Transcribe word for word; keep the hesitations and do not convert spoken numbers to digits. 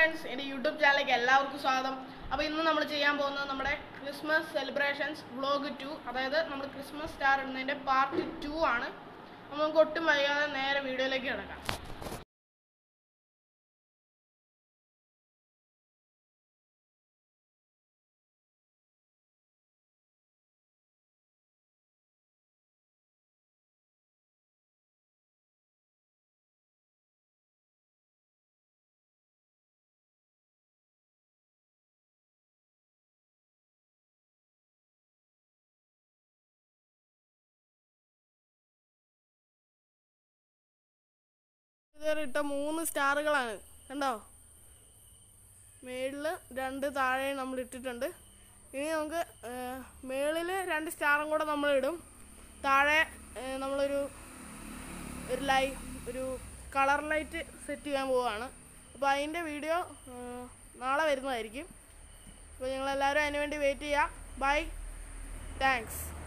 Friends, എൻ്റെ YouTube ചാനലിലേക്ക് എല്ലാവർക്കും സ്വാഗതം. അപ്പോൾ ഇന്ന് നമ്മൾ ചെയ്യാൻ പോകുന്നത് നമ്മുടെ ക്രിസ്മസ് സെലിബ്രേഷൻസ് വ്ളോഗ് ടു, അതായത് നമ്മൾ ക്രിസ്മസ് സ്റ്റാർ ഇടുന്നതിൻ്റെ പാർട്ട് ടു ആണ്. അപ്പോൾ നമുക്ക് ഒട്ടും വൈകാതെ നേരെ വീഡിയോയിലേക്ക് കിടക്കാം. ഇട്ട മൂന്ന് സ്റ്റാറുകളാണ് കണ്ടോ, മേളിൽ രണ്ട് താഴെ നമ്മൾ ഇട്ടിട്ടുണ്ട്. ഇനി നമുക്ക് മേളിൽ രണ്ട് സ്റ്റാറും കൂടെ നമ്മൾ ഇടും. താഴെ നമ്മളൊരു ഒരു ലൈ ഒരു കളർ ലൈറ്റ് സെറ്റ് ചെയ്യാൻ പോവുകയാണ്. അപ്പോൾ അതിൻ്റെ വീഡിയോ നാളെ വരുന്നതായിരിക്കും. അപ്പോൾ നിങ്ങളെല്ലാവരും അതിന് വേണ്ടി വെയിറ്റ് ചെയ്യുക. Bye, thanks.